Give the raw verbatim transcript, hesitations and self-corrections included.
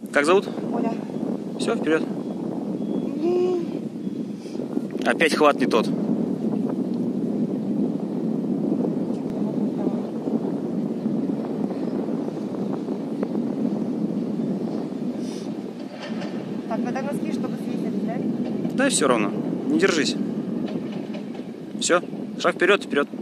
Как зовут? Оля. Все, вперед. Опять хват не тот. Так, надо носки, чтобы съездить, да? Да, все равно. Не держись. Все, шаг вперед, вперед.